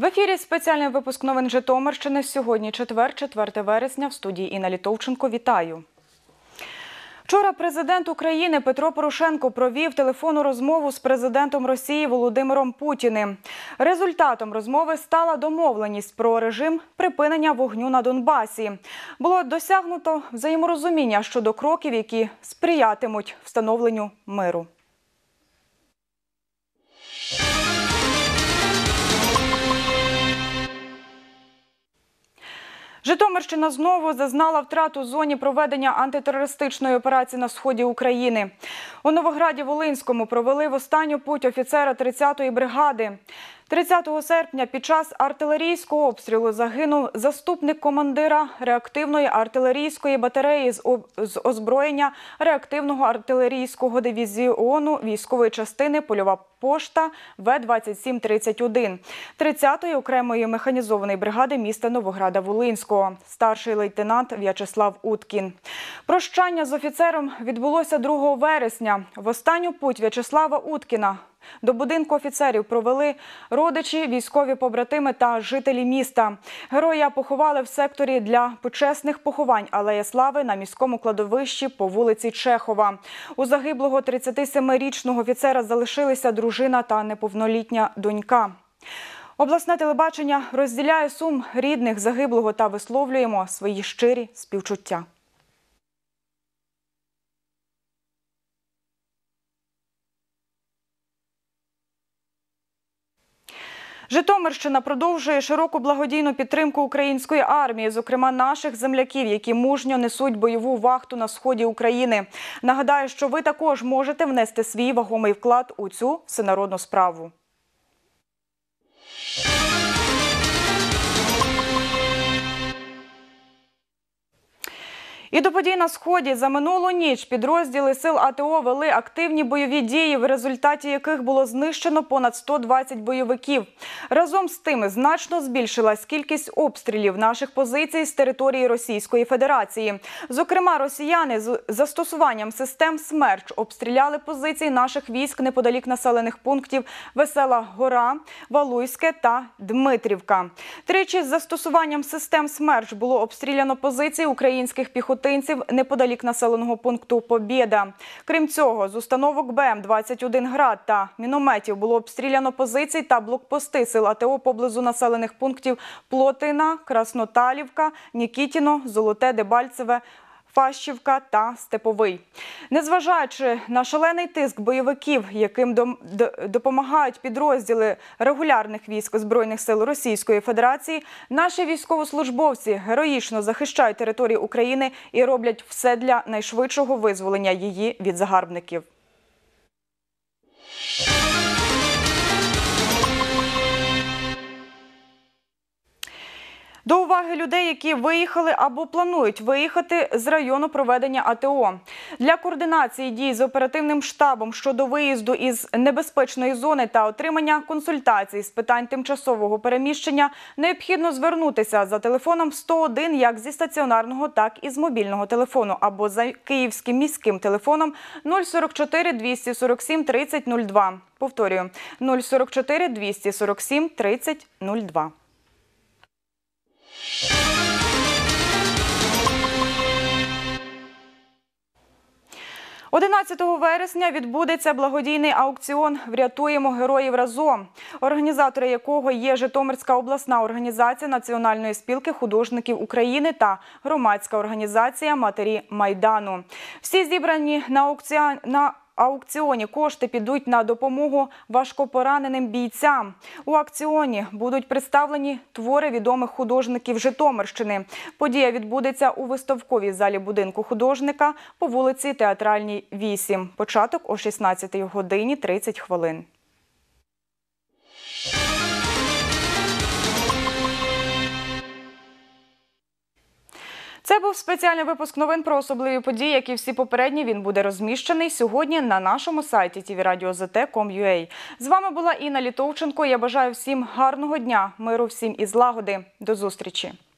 В ефірі спеціальний випуск новин Житомирщини. Сьогодні четвер, 4 вересня. В студії Інна Літовченко. Вітаю. Вчора президент України Петро Порошенко провів телефонну розмову з президентом Росії Володимиром Путіним. Результатом розмови стала домовленість про режим припинення вогню на Донбасі. Було досягнуто взаєморозуміння щодо кроків, які сприятимуть встановленню миру. Житомирщина знову зазнала втрат у зоні проведення антитерористичної операції на сході України. У Новограді-Волинському провели в останню путь офіцера 30-ї бригади. 30 серпня під час артилерійського обстрілу загинув заступник командира реактивної артилерійської батареї з озброєння реактивного артилерійського дивізіону військової частини «Польова пошта» В-2731 30-ї окремої механізованої бригади міста Новограда-Волинського, старший лейтенант В'ячеслав Уткін. Прощання з офіцером відбулося 2 вересня. В останню путь В'ячеслава Уткіна до будинку офіцерів провели родичі, військові побратими та жителі міста. Героя поховали в секторі для почесних поховань «Алея Слави» на міському кладовищі по вулиці Чехова. У загиблого 37-річного офіцера залишилися дружина та неповнолітня донька. Обласне телебачення розділяє сум рідних загиблого та висловлюємо свої щирі співчуття. Житомирщина продовжує широку благодійну підтримку української армії, зокрема наших земляків, які мужньо несуть бойову вахту на сході України. Нагадаю, що ви також можете внести свій вагомий вклад у цю всенародну справу. І до подій на Сході. За минулу ніч підрозділи сил АТО вели активні бойові дії, в результаті яких було знищено понад 120 бойовиків. Разом з тим, значно збільшилась кількість обстрілів наших позицій з території Російської Федерації. Зокрема, росіяни з застосуванням систем «Смерч» обстріляли позиції наших військ неподалік населених пунктів Весела Гора, Валуйське та Дмитрівка. Тричі з застосуванням систем «Смерч» було обстріляно позиції українських піхотинців неподалік населеного пункту Побєда. Крім цього, з установок БМ-21 «Град» та мінометів було обстріляно позиції та блокпости сил АТО поблизу населених пунктів Плотина, Красноталівка, Нікітіно, Золоте, Дебальцеве, Фащівка та Степовий. Незважаючи на шалений тиск бойовиків, яким допомагають підрозділи регулярних військ Збройних сил Російської Федерації, наші військовослужбовці героїчно захищають територію України і роблять все для найшвидшого визволення її від загарбників. До уваги людей, які виїхали або планують виїхати з району проведення АТО. Для координації дій з оперативним штабом щодо виїзду із небезпечної зони та отримання консультацій з питань тимчасового переміщення необхідно звернутися за телефоном 101 як зі стаціонарного, так і з мобільного телефону або за київським міським телефоном 044 247 30 02. Повторюю, 044 247 30 02. 11 вересня відбудеться благодійний аукціон «Врятуємо героїв разом», організатори якого є Житомирська обласна організація Національної спілки художників України та громадська організація «Матері Майдану». Всі зібрані на аукціоні кошти підуть на допомогу важкопораненим бійцям. У аукціоні будуть представлені твори відомих художників Житомирщини. Подія відбудеться у виставковій залі будинку художника по вулиці Театральній, 8. Початок о 16 годині 30 хвилин. Це був спеціальний випуск новин про особливі події, як і всі попередні. Він буде розміщений сьогодні на нашому сайті tvradio.zt.com.ua. З вами була Інна Літовченко. Я бажаю всім гарного дня, миру всім і злагоди. До зустрічі!